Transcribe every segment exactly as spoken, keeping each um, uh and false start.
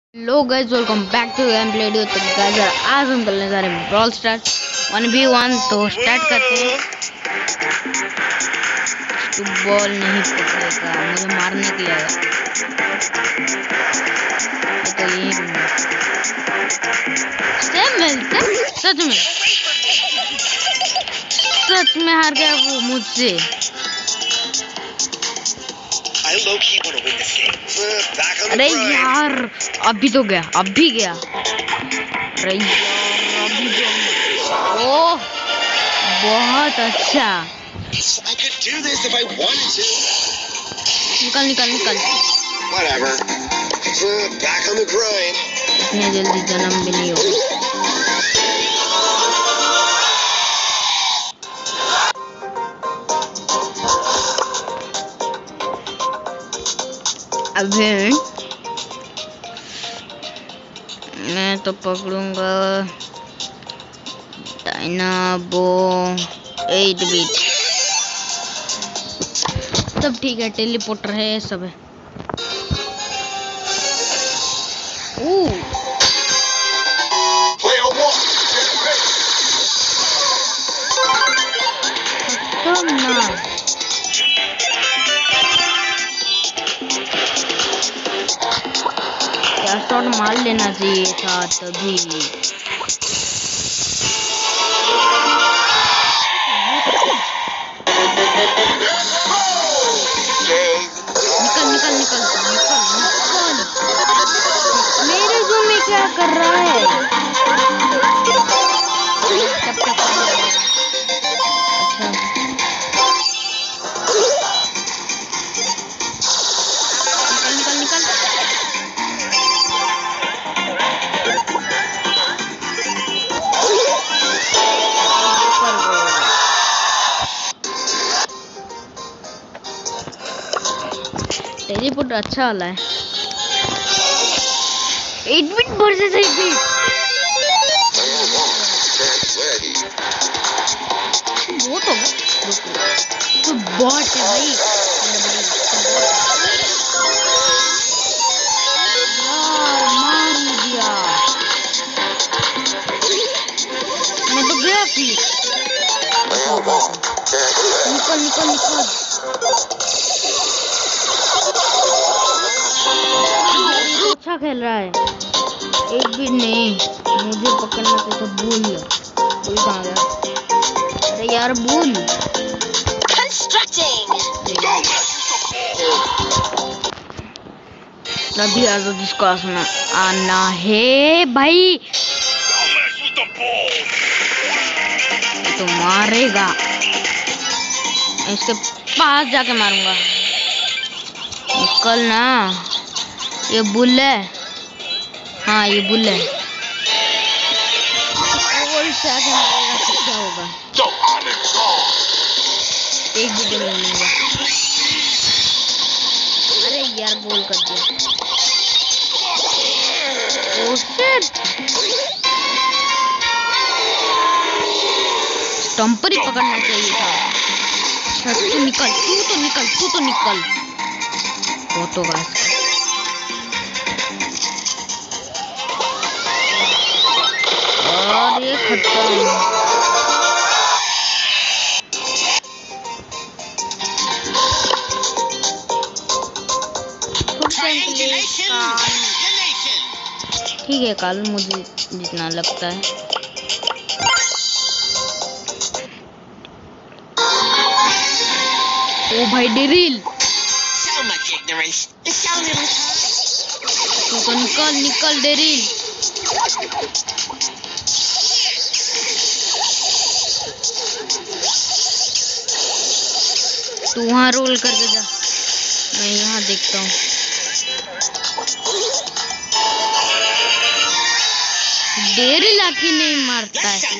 Hello guys, welcome back to game play video. तो guys आज हम करने जा रहे हैं Brawl Stars one v one. तो स्टार्ट करते हैं। तू बॉल नहीं पकड़ेगा, मुझे मारने के लिए आया। तो ये सेम मिलता, सच में सच में हार गया वो मुझसे। अरे यार अभी तो गया, अभी गया। अरे यार अभी तो ओह बहुत अच्छा। निकल निकल निकल। इतनी जल्दी जन्म भी नहीं होगा। अभी मैं तो पकड़ूंगा डायनाबो एट बीट। सब ठीक है, टेलीपोर्टर है, सब है। ओह खतरनाक। शॉट मार लेना चाहिए था तभी। निकल निकल निकल निकल निकल। मेरे जोन में क्या कर रहा है? टप टप अच्छा निकल निकल निकल। टेलीपोर्ट अच्छा वाला है। Eight bit versus eight bit. वो तो तो बॉट है भाई। यार मार दिया। मैं तो गया फिर। निकल निकल निकल। अच्छा खेल रहा है। एक भी नहीं, मुझे पकड़ना था तो भूल भूल कहाँ गया? अरे यार भूल। अभी आज जिसको आसना आना है भाई तो मारेगा। इसके पास जाके मारूंगा। निकल ना। ये बुल है, हाँ ये बुल है। और से आके मारेगा तो क्या होगा? एक भी डैमेज नहीं होगा। अरे यार बोल कर दिया। ओह शिट, स्टम्पर ही पकड़ना चाहिए था। तू निकल, तू तो निकल, तू तो निकल। वो तो गाइस और ये खत्म। ठीक है, कल मुझे जितना लगता है। ओ भाई डेरिल, तू तो निकल निकल डेरिल। तू वहाँ रोल करके जा, मैं यहाँ देखता हूँ। डेरी लाठी नहीं मारता है।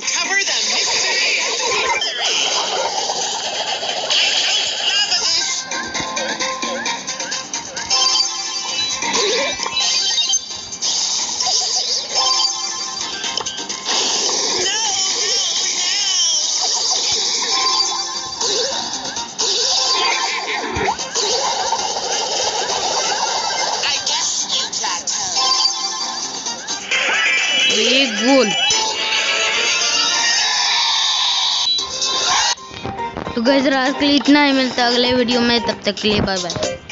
एक गोल। तो गाइस आज के लिए इतना ही, मिलता है अगले वीडियो में, तब तक के लिए बाय बाय।